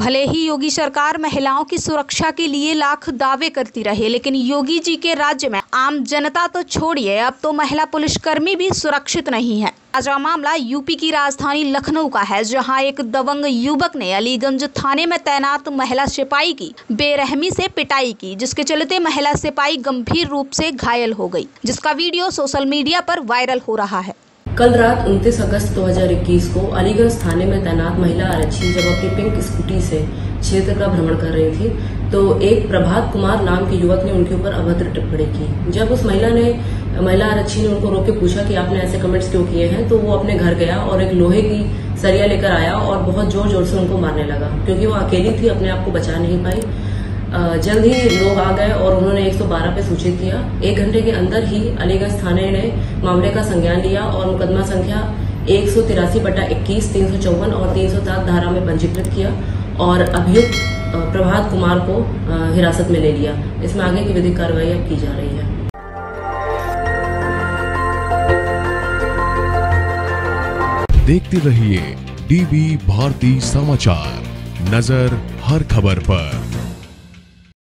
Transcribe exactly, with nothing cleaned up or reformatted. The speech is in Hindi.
भले ही योगी सरकार महिलाओं की सुरक्षा के लिए लाख दावे करती रहे, लेकिन योगी जी के राज्य में आम जनता तो छोड़िए, अब तो महिला पुलिसकर्मी भी सुरक्षित नहीं है। ताजा मामला यूपी की राजधानी लखनऊ का है, जहां एक दबंग युवक ने अलीगंज थाने में तैनात महिला सिपाही की बेरहमी से पिटाई की, जिसके चलते महिला सिपाही गंभीर रूप से घायल हो गई, जिसका वीडियो सोशल मीडिया पर वायरल हो रहा है। कल रात उनतीस अगस्त दो हज़ार इक्कीस को अलीगंज थाने में तैनात महिला आरक्षी जब अपनी पिंक स्कूटी से क्षेत्र का भ्रमण कर रही थी, तो एक प्रभात कुमार नाम के युवक ने उनके ऊपर अभद्र टिप्पणी की। जब उस महिला ने महिला आरक्षी ने उनको रोक के पूछा कि आपने ऐसे कमेंट्स क्यों किए हैं, तो वो अपने घर गया और एक लोहे की सरिया लेकर आया और बहुत जोर जोर से उनको मारने लगा। क्योंकि वो अकेली थी, अपने आप को बचा नहीं पाई। जल्द ही लोग आ गए और उन्होंने एक सौ बारह पे सूचित किया। एक घंटे के अंदर ही अलीगंज थाने ने मामले का संज्ञान लिया और मुकदमा संख्या एक सौ तिरासी बटा इक्कीस, तीन सौ चौवन और तीन सौ सात धारा में पंजीकृत किया और अभियुक्त प्रभात कुमार को हिरासत में ले लिया। इसमें आगे की विधिक कार्रवाई अब की जा रही है। देखते रहिए डीवी भारती समाचार, नजर हर खबर पर।